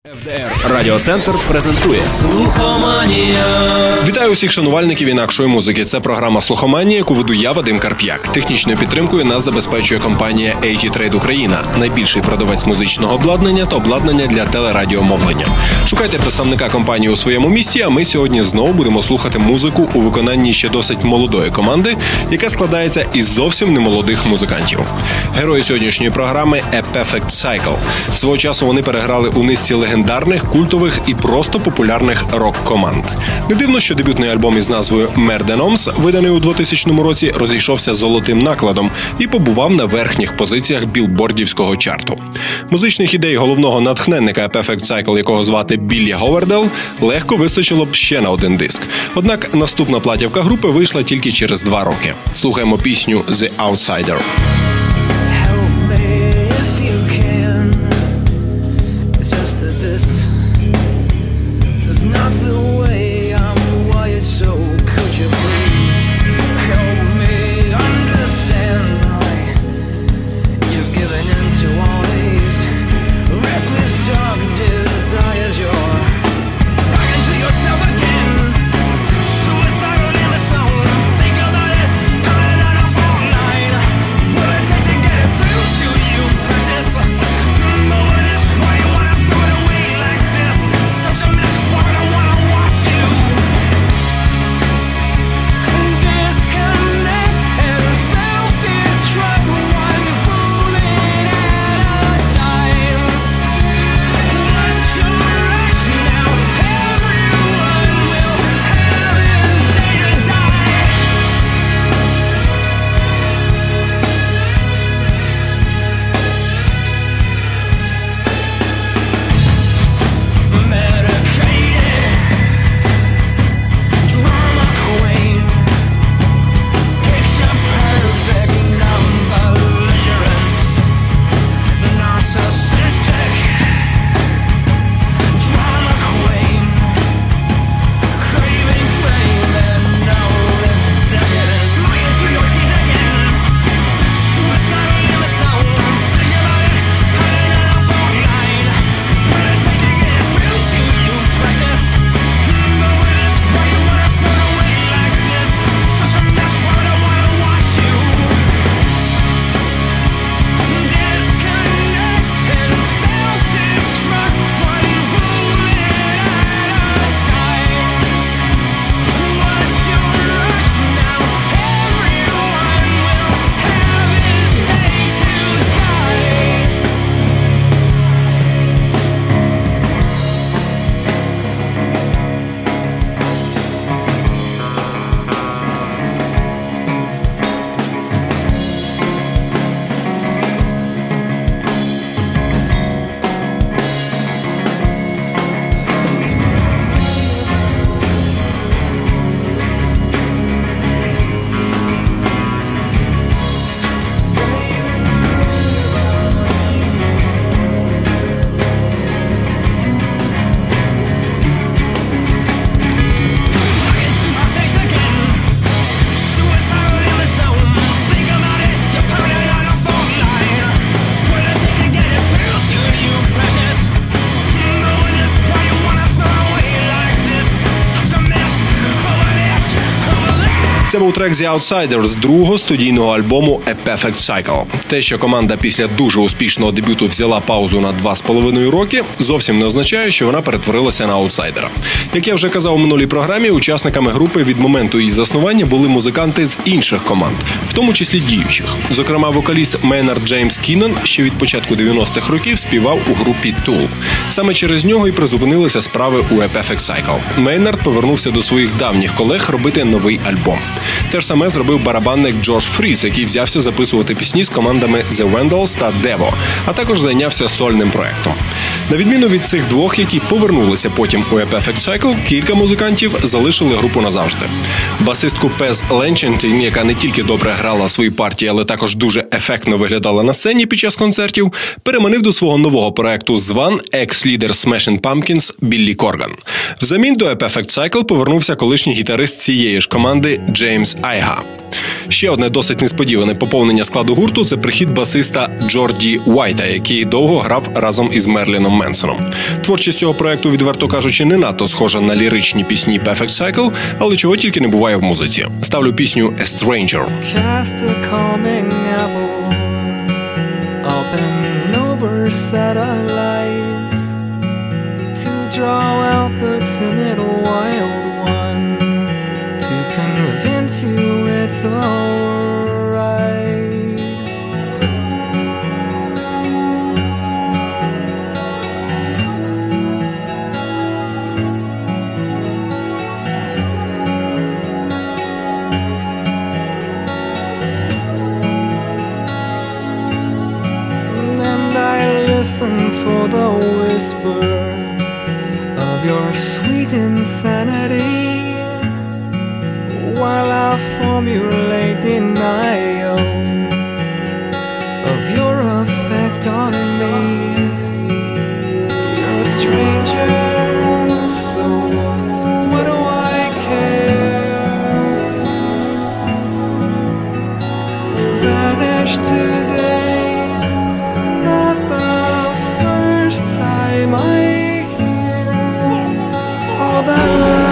ФДР Радіоцентр презентує «Слухоманія». Вітаю усіх шанувальників інакшої музики. Це програма «Слухоманія», яку веду я, Вадим Карп'як. Технічною підтримкою нас забезпечує компанія AT Trade Україна, найбільший продавець музичного обладнання та обладнання для телерадіомовлення. Шукайте представника компанії у своєму місті, а ми сьогодні знову будемо слухати музику у виконанні ще досить молодої команди, яка складається із зовсім немолодих музикантів. Герої сьогоднішньої програми – A Perfect Cycle. Свого часу вони переграли у низці легендарних, культових і просто популярних рок-команд. Не дивно, що дебютний альбом із назвою «Mer de Noms», виданий у 2000 році, розійшовся золотим накладом і побував на верхніх позиціях білбордівського чарту. Музичних ідей головного натхненника A Perfect Cycle, якого звати Біллі Говардел, легко вистачило б ще на один диск. Однак наступна платівка групи вийшла тільки через 2 роки. Слухаємо пісню «The Outsider». Це був трек «The Outsider» з другого студійного альбому «A Perfect Cycle». Те, що команда після дуже успішного дебюту взяла паузу на 2,5 роки, зовсім не означає, що вона перетворилася на аутсайдера. Як я вже казав у минулій програмі, учасниками групи від моменту її заснування були музиканти з інших команд, в тому числі діючих. Зокрема, вокаліст Мейнард Джеймс Кіннон ще від початку 90-х років співав у групі Tool. Саме через нього і призупинилися справи у «A Perfect Cycle». Мейнард повернувся до своїх давніх колег робити новий альбом. Те ж саме зробив барабанник Джош Фріс, який взявся записувати пісні з командами The Vandals та Devo, а також зайнявся сольним проектом. На відміну від цих двох, які повернулися потім у A Perfect Cycle, кілька музикантів залишили групу назавжди. Басистку Пез Ленчентін, яка не тільки добре грала свої партії, але також дуже ефектно виглядала на сцені під час концертів, переманив до свого нового проекту «Зван» екс-лідер Smashing Pumpkins Біллі Корган. Взамін до A Perfect Cycle повернувся колишній гітарист цієї ж команди Джеймс Айга. Ще одне досить несподіване поповнення складу гурту – це прихід басиста Джорді Уайта, який довго грав разом із Мерліном Менсоном. Творчість цього проекту, відверто кажучи, не надто схожа на ліричні пісні Perfect Cycle, але чого тільки не буває в музиці. Ставлю пісню «A Stranger». It's alright. And I listen for the whisper of your sweet insanity, while I formulate denials of your effect on me. You're a stranger, so what do I care? Vanished today, not the first time I hear all that love.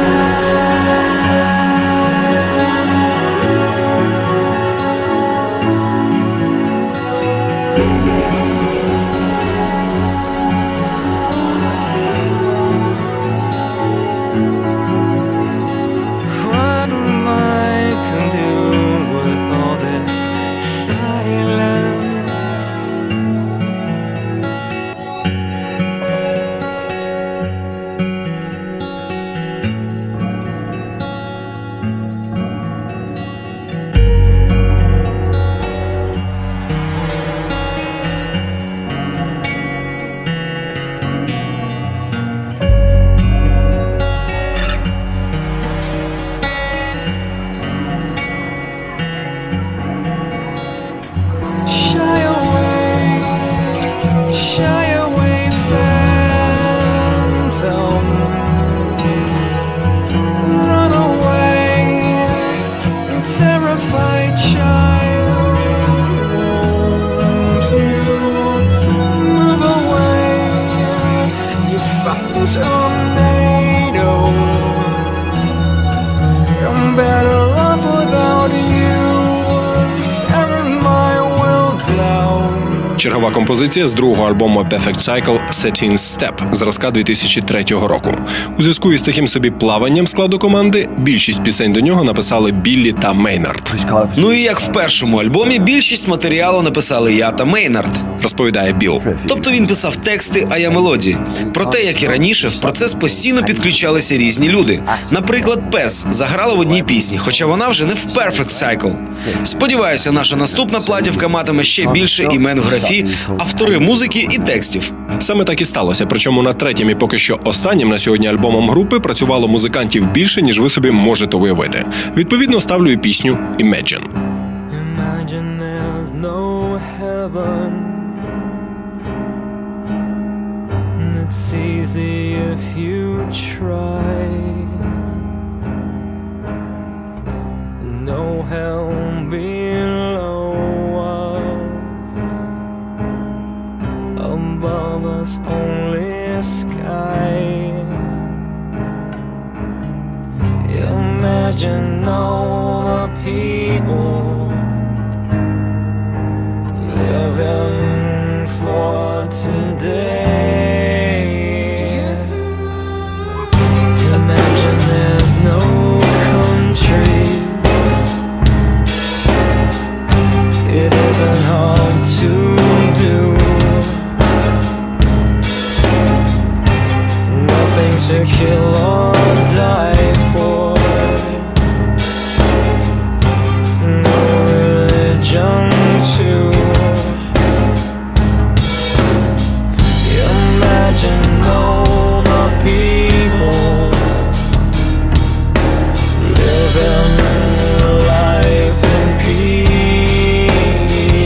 Чергова композиція з другого альбому Perfect Cycle «Satin's Step» зразка 2003 року. У зв'язку із таким собі плаванням складу команди, більшість пісень до нього написали Біллі та Мейнард. Ну і як в першому альбомі, більшість матеріалу написали я та Мейнард, розповідає Білл. Тобто він писав тексти, а я мелодії. Проте, як і раніше, в процес постійно підключалися різні люди. Наприклад, Пес заграла в одній пісні, хоча вона вже не в Perfect Cycle. Сподіваюся, наша наступна платівка матиме ще більше імен в графі, автори музики і текстів. Саме так і сталося, причому над третім і поки що останнім на сьогодні альбомом групи працювало музикантів більше, ніж ви собі можете уявити. Відповідно, ставлю і пісню «Imagine». Imagine there's no heaven. It's easy if you try. No hell below us. Above us only sky. Imagine all the people living for today. Imagine there's no country. It isn't hard to do. Nothing to kill or die for. No religion too. Imagine all the people living life in peace.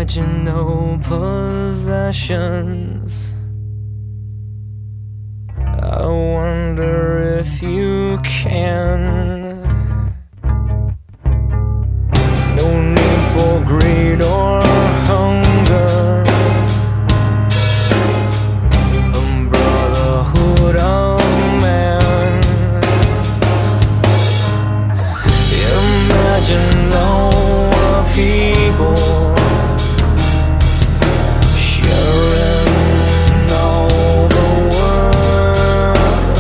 imagine no possessions. I wonder if you can. No need for greed or hunger, a brotherhood of man. Imagine our people sharing all the world.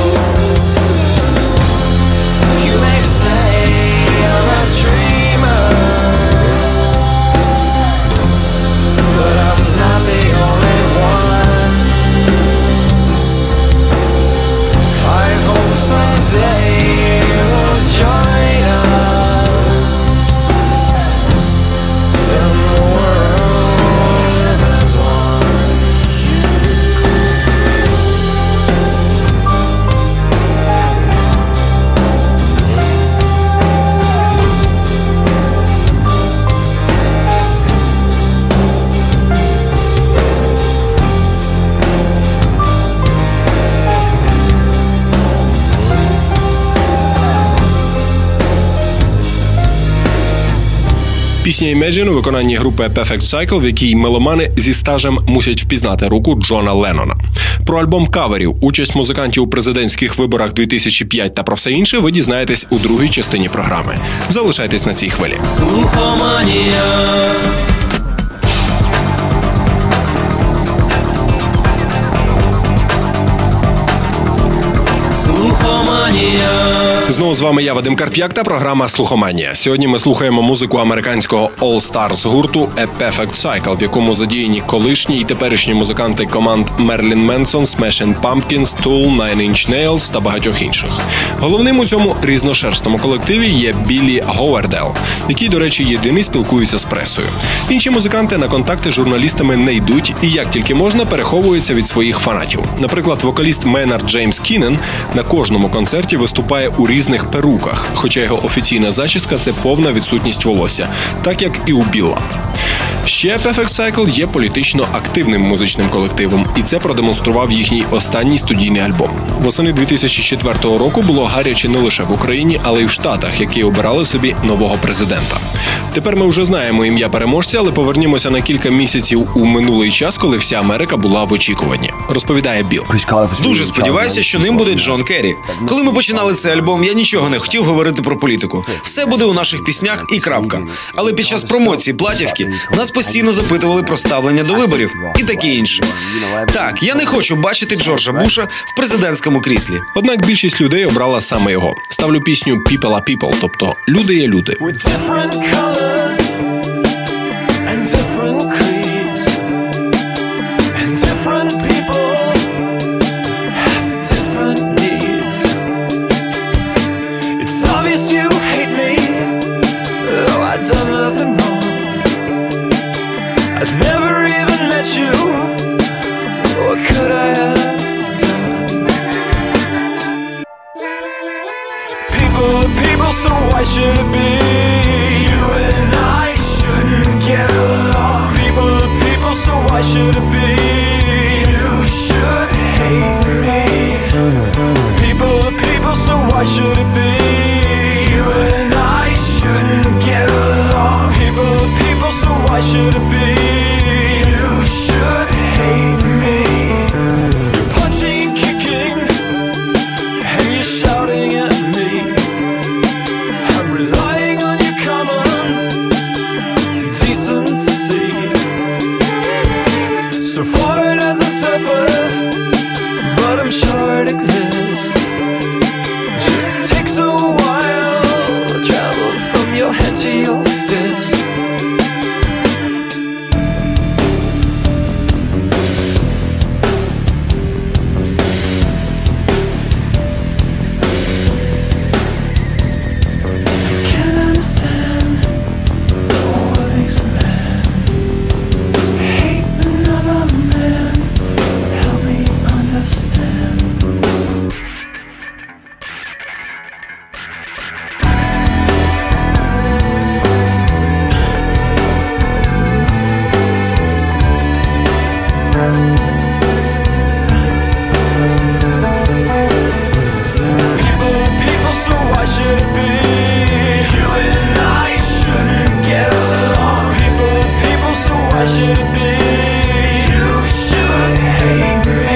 You may say I'm a dreamer, but I'm not the only one. I hope someday you'll join us in the world as one. Пісня Imagine у виконанні групи Perfect Cycle, в якій меломани зі стажем мусять впізнати руку Джона Леннона. Про альбом каверів, участь музикантів у президентських виборах 2005 та про все інше ви дізнаєтесь у другій частині програми. Залишайтесь на цій хвилі. Слухоманія. Знову з вами я, Вадим Карп'як, та програма «Слухоманія». Сьогодні ми слухаємо музику американського All Stars гурту A Perfect Cycle, в якому задіяні колишні і теперішні музиканти команд Marilyn Manson, Smashing Pumpkins, Tool, Nine Inch Nails та багатьох інших. Головним у цьому різношерстному колективі є Біллі Говардел, який, до речі, єдиний спілкується з пресою. Інші музиканти на контакти з журналістами не йдуть і, як тільки можна, переховуються від своїх фанатів. Наприклад, вокаліст Мейнард Джеймс Кінен на кожному концерті виступає у різних перуках, хоча його офіційна зачіска – це повна відсутність волосся, так як і у Білла. Ще Perfect Cycle є політично активним музичним колективом, і це продемонстрував їхній останній студійний альбом. Восени 2004 року було гаряче не лише в Україні, але й в Штатах, які обирали собі нового президента. Тепер ми вже знаємо ім'я переможця, але повернімося на кілька місяців у минулий час, коли вся Америка була в очікуванні. Розповідає Білл. Дуже сподіваюся, що ним буде Джон Керрі. Коли ми починали цей альбом, я нічого не хотів говорити про політику. Все буде у наших піснях і крапка. Але під час промоції платівки нас постійно запитували про ставлення до виборів і таке інше. Так, я не хочу бачити Джорджа Буша в президентському кріслі. Однак більшість людей обрала саме його. Ставлю пісню «People are people», тобто «Люди є люди». I've never even met you. What could I have done? People are people, so why should it be you and I shouldn't get along? People are people, so why should it be you should hate me? People are people, so why should it be you and I shouldn't get along? People are people, so why should it be you should hate me? You're punching and kicking and you're shouting at me. I'm relying on your common decency. So far it hasn't surfaced, but I'm sure it exists. Just takes a while to travel from your head to your fist. People, so why should it be? You and I shouldn't get along. People, so why should it be? You should hate me.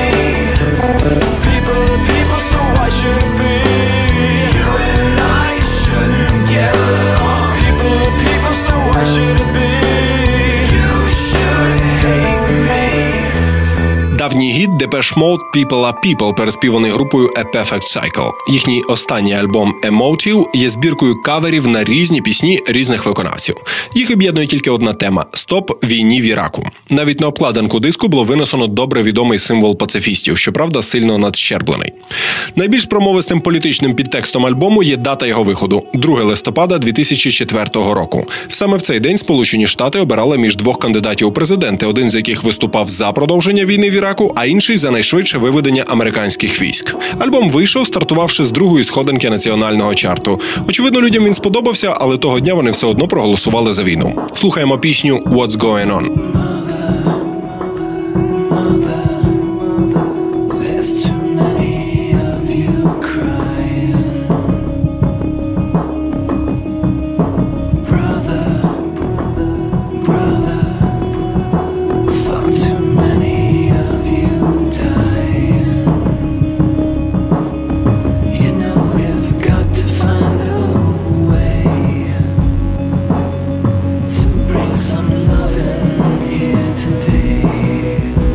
People, so why should it be? You and I shouldn't get along. People, so why should it be? You should hate me. Давній гіт Depeche Mode «People are People», переспіваний групою A Perfect Cycle. Їхній останній альбом «Emotive» є збіркою каверів на різні пісні різних виконавців. Їх об'єднує тільки одна тема – «Стоп війні в Іраку». Навіть на обкладинку диску було винесено добре відомий символ пацифістів, щоправда, сильно надщерблений. Найбільш промовистим політичним підтекстом альбому є дата його виходу – 2 листопада 2004 року. Саме в цей день Сполучені Штати обирали між двох кандидатів у президенти, один з яких виступав за продовження війни в Іраку, а інший за найшвидше виведення американських військ. Альбом вийшов, стартувавши з другої сходинки національного чарту. Очевидно, людям він сподобався, але того дня вони все одно проголосували за війну. Слухаємо пісню «What's Going On». Some loving here today.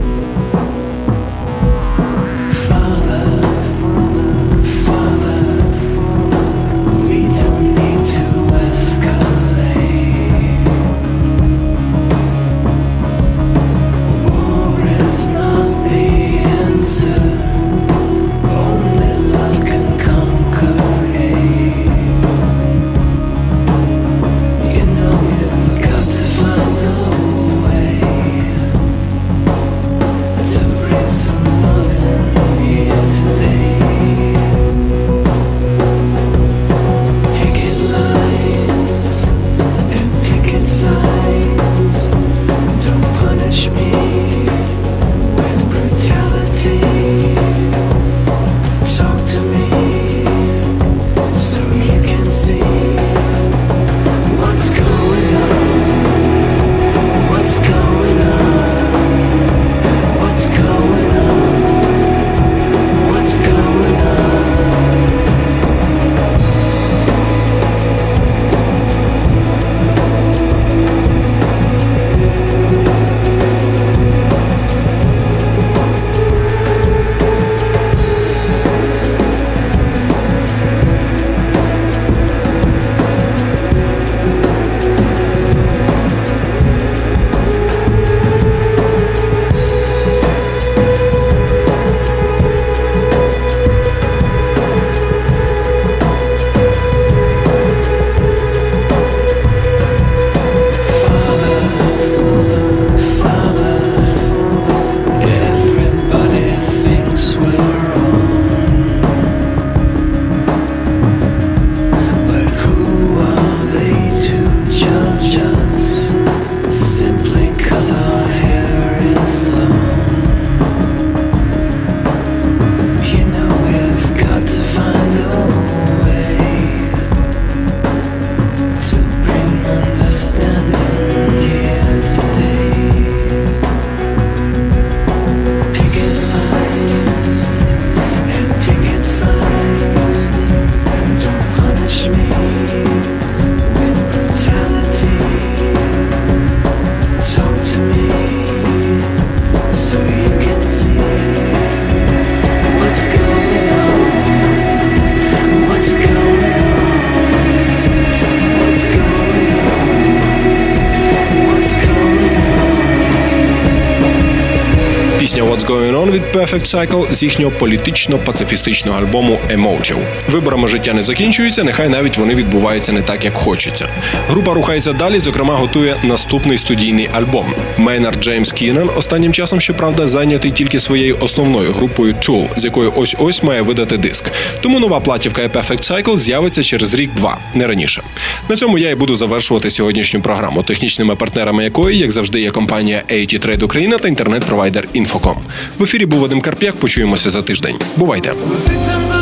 Пісня «What's Going On» від Perfect Cycle з їхнього політично-пацифістичного альбому «Emotive». Виборами життя не закінчується, нехай навіть вони відбуваються не так, як хочеться. Група рухається далі, зокрема, готує наступний студійний альбом. Мейнард Джеймс Кінан останнім часом, щоправда, зайнятий тільки своєю основною групою Tool, з якою ось-ось має видати диск. Тому нова платівка Perfect Cycle з'явиться через рік-два, не раніше. На цьому я і буду завершувати сьогоднішню програму, технічними партнерами якої, як завжди, є компанія AT Trade Україна та інтернет-провайдер Info. infocom. В ефірі був Вадим Карп'як. Почуємося за тиждень. Бувайте! Victims of